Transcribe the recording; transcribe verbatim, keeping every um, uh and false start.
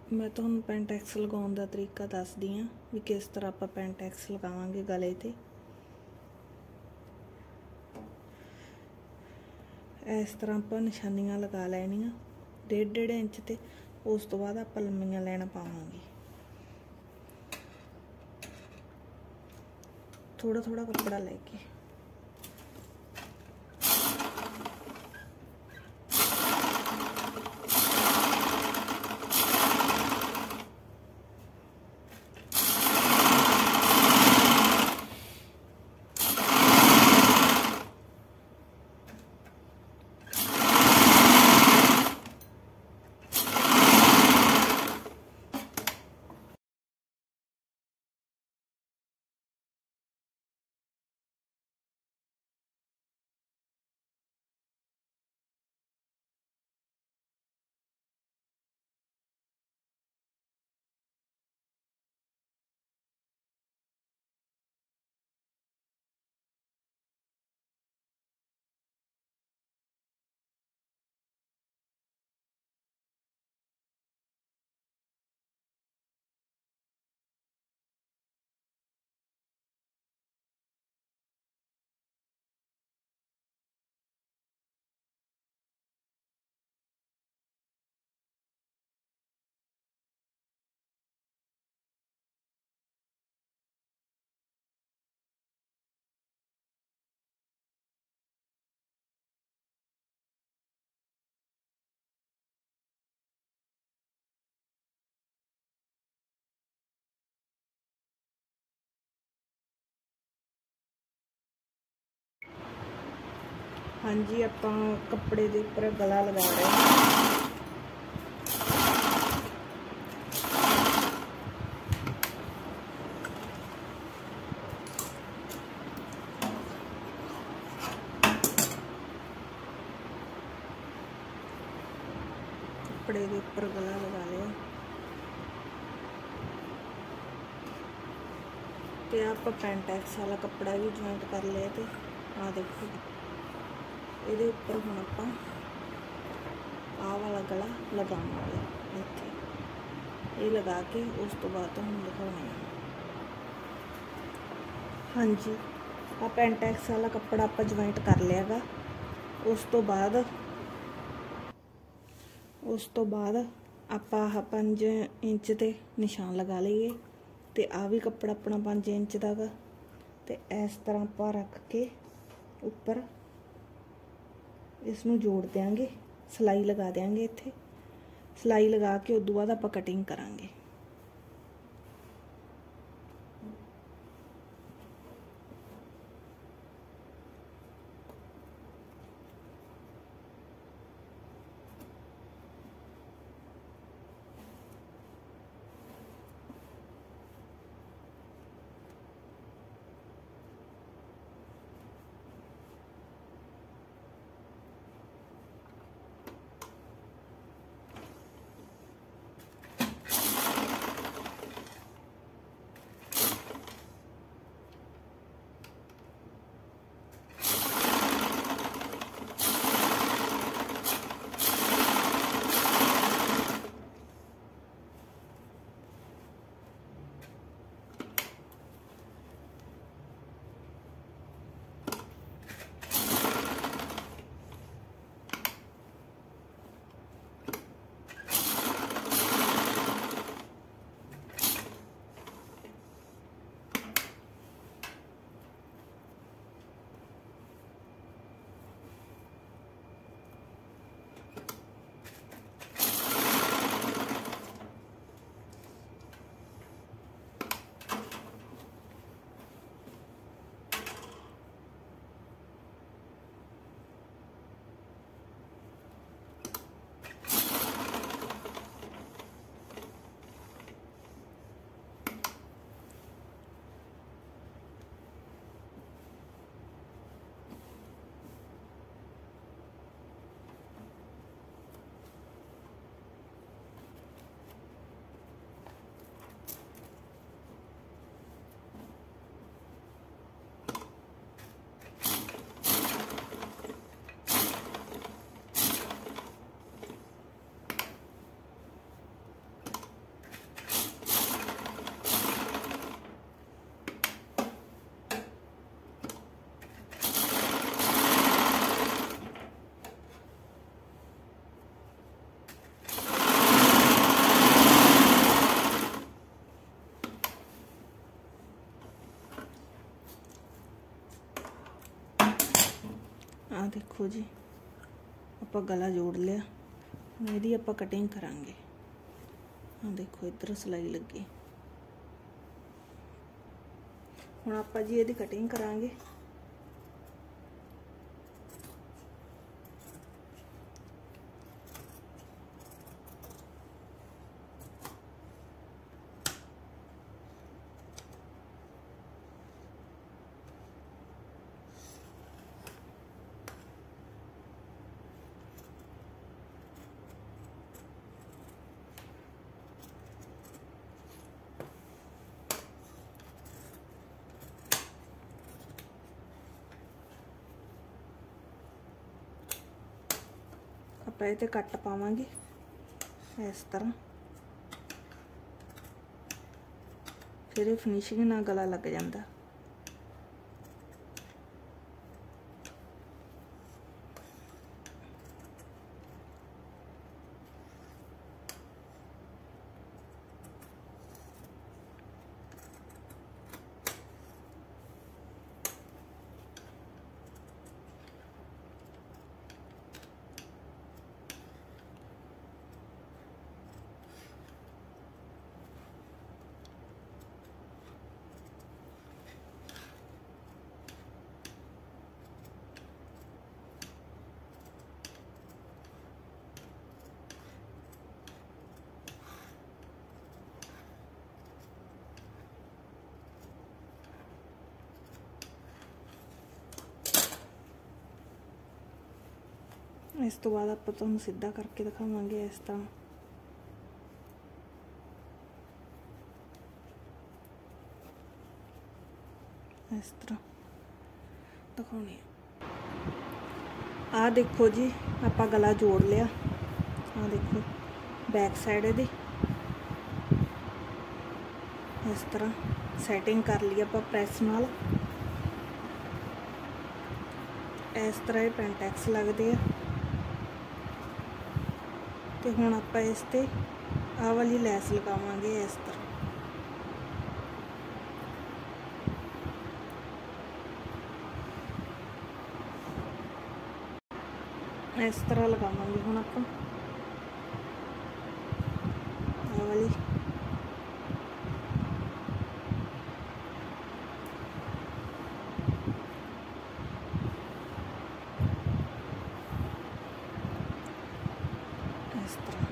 मैं तुहानूं पेंटैक्स लगाउण दा तरीका दसदी हाँ भी किस तरह आपां पेंटैक्स लगावांगे गले ते। इस तरह आपां निशानियां लगा लैनियां डेढ़ डेढ़ इंच ते। उस तो बाद आपां लम्मियां लैना पावांगे। थोड़ा थोड़ा कपड़ा लेके हाँ जी आपां कपड़े दे उपर गला लगा रहे हैं। कपड़े दे उपर गला लगा लिया ते आपां पेंटैक्स वाला कपड़ा भी ज्वाइंट कर लिया। ते आ देखो ਇਹਦੇ ਉੱਪਰ ਹੁਣ ਆਪਾਂ ਆਹ ਵਾਲਾ ਗਲਾ ਲਗਾਵਾਂਗੇ ਇੱਥੇ। ਇਹ ਲਗਾ ਕੇ ਉਸ ਤੋਂ ਬਾਅਦ ਤੁਹਾਨੂੰ ਦਿਖਾਉਣਾ ਹੈ। ਹਾਂਜੀ ਆ ਪੈਂਟੈਕਸ ਵਾਲਾ ਕੱਪੜਾ ਆਪਾਂ ਜੁਆਇੰਟ ਕਰ ਲਿਆਗਾ। ਉਸ ਤੋਂ ਬਾਅਦ ਉਸ ਤੋਂ ਬਾਅਦ ਆਪਾਂ ਆਹ ਪੰਜ ਇੰਚ ਤੇ ਨਿਸ਼ਾਨ ਲਗਾ ਲਈਏ ਤੇ ਆ ਵੀ ਕੱਪੜਾ ਆਪਣਾ ਪੰਜ ਇੰਚ ਦਾ ਗਾ। ਤੇ ਇਸ ਤਰ੍ਹਾਂ ਆਪਾਂ ਰੱਖ ਕੇ ਉੱਪਰ इसनूं जोड़ देंगे, सिलाई लगा देंगे। इत्थे सिलाई लगा के उस तो बाद आपां कटिंग करांगे। आ देखो जी आप गला जोड़ लिया। हुण इहदी आपां कटिंग करांगे। आ देखो इधर सिलाई लगी। हुण आपां जी इहदी कटिंग करांगे। ਆਪਾਂ ਇਹ ਤੇ ਕੱਟ ਪਾਵਾਂਗੇ इस तरह, फिर फिनिशिंग ना गला लग जाता। इस तो बाद आप तुहानूं सीधा करके दिखावांगे इस तरह। इस तरह दिखाने। आ देखो जी आप गला जोड़ लिया। आ देखो बैक साइड इहदी इस तरह सैटिंग कर ली आप प्रैस नाल। इस तरह ये पेंटैक्स लगते हैं। तो हुण आपां इस ते आ वाली लैस लगावांगे इस तरह। इस तरह लगावांगे हुण आपां आ वाली। इस तरह